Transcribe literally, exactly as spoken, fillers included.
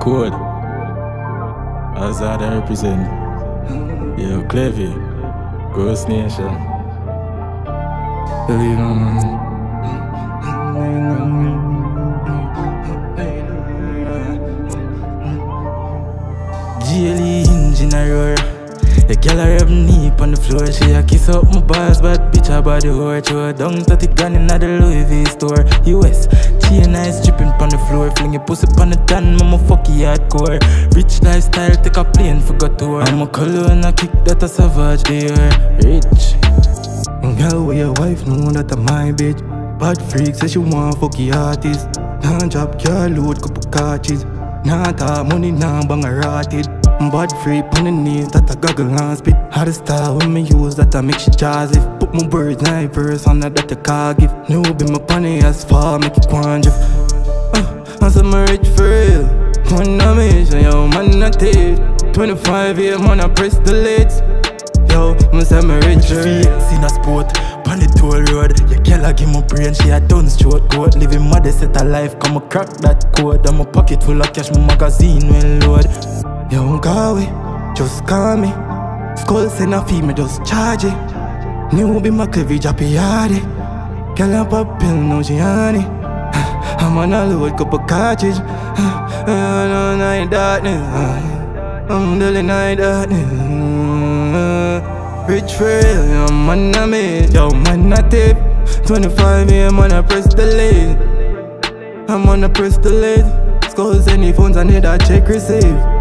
Code. As I represent. Yo, Clev, Ghost Nation. Believe on Jelly engine a roar. The girl a rub knee on the floor. She a kiss up my balls, but bitch her body whore. Throw her down thirty gun in the Louis V store. U S, chain eyes dripping on the floor. Fling your pussy on the tan, mama fuck you hardcore. Rich lifestyle, take a plane for go tour. I'm a color and a kick that a savage there. Rich. girl with your wife know that I'm my bitch. Bad freak says she want fuck the artist. Nah drop car load couple cartridge. Nah talk money nah bang a rotted. Bad freak on the knees that I goggle and spit. Had a style when me use that I make she jazzy. Put my birds nine verse on that that the car gift. No be my panny as far make it quandrift. Uh, I'm some rich for real. One damage, yo man not tape. Twenty-five year man I press the lids. Yo, me say me rich for real. In a sport, on the toll road. Your girl a give me brain, she a done stroke code. Living mother set a life, come a crack that code. I'm a pocket full of cash, my magazine well load. Yo, call we, just call me. Skull send a fee, me just charge it. New be my Clev drop it hardy. Girl a pop pill, now she honey. I'm on a load couple cartridge. I'm on night darkness. I'm dealing night darkness. Rich for real, yo man I made. Yo man I tip. Twenty-five year man I press the lid. I'm on a press the lid. Skulls any phones I need a check receive.